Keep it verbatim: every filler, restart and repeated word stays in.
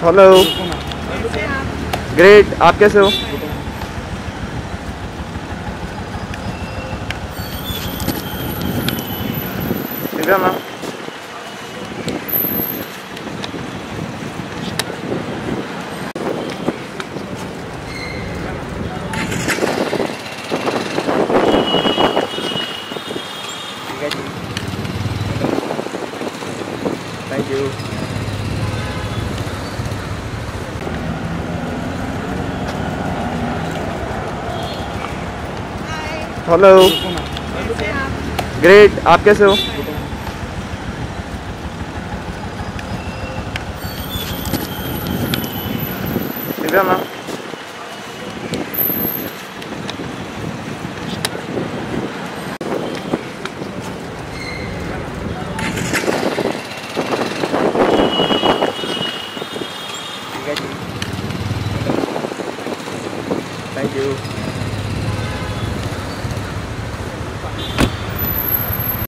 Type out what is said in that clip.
Hello. Great, आप कैसे हो? Divya ma'am. Thank you. Hello. Great, आप कैसे हो? दिव्या मैम। Thank you.